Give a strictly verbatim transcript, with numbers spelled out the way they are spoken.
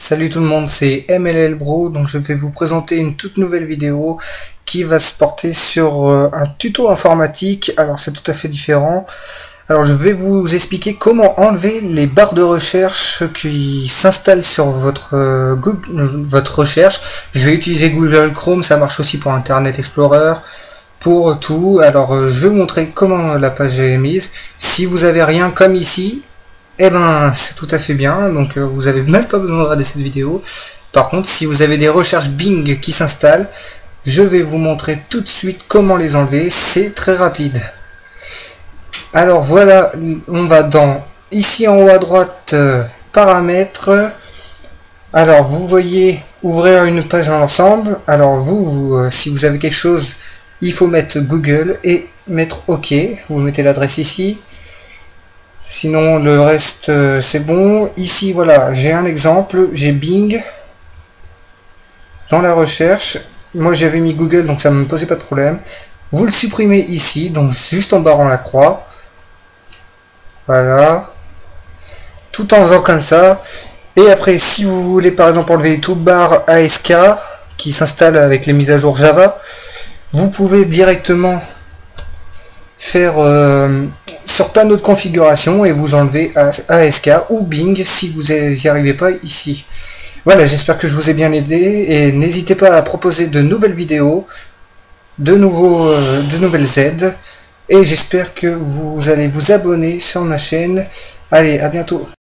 Salut tout le monde, c'est M L L Bro, donc je vais vous présenter une toute nouvelle vidéo qui va se porter sur euh, un tuto informatique. Alors c'est tout à fait différent. Alors je vais vous expliquer comment enlever les barres de recherche qui s'installent sur votre, euh, Google, euh, votre recherche. Je vais utiliser Google Chrome, ça marche aussi pour Internet Explorer, pour tout. Alors euh, je vais vous montrer comment la page est mise. Si vous avez rien comme ici, eh ben c'est tout à fait bien, donc euh, vous avez même pas besoin de regarder cette vidéo. Par contre, si vous avez des recherches Bing qui s'installent, je vais vous montrer tout de suite comment les enlever, c'est très rapide. Alors voilà, on va dans, ici en haut à droite, euh, paramètres. Alors vous voyez ouvrir une page dans l'ensemble. Alors vous, vous euh, si vous avez quelque chose, il faut mettre Google et mettre OK. Vous mettez l'adresse ici. Sinon le reste euh, c'est bon. Ici voilà, j'ai un exemple, j'ai Bing dans la recherche. Moi j'avais mis Google, donc ça ne me posait pas de problème. Vous le supprimez ici, donc juste en barrant la croix. Voilà. Tout en faisant comme ça. Et après, si vous voulez par exemple enlever les toolbars A S K qui s'installent avec les mises à jour Java, vous pouvez directement faire euh, sur plein d'autres configurations et vous enlevez A S K ou Bing si vous n'y arrivez pas ici. Voilà, j'espère que je vous ai bien aidé et n'hésitez pas à proposer de nouvelles vidéos, de, nouveaux, euh, de nouvelles aides, et j'espère que vous allez vous abonner sur ma chaîne. Allez, à bientôt.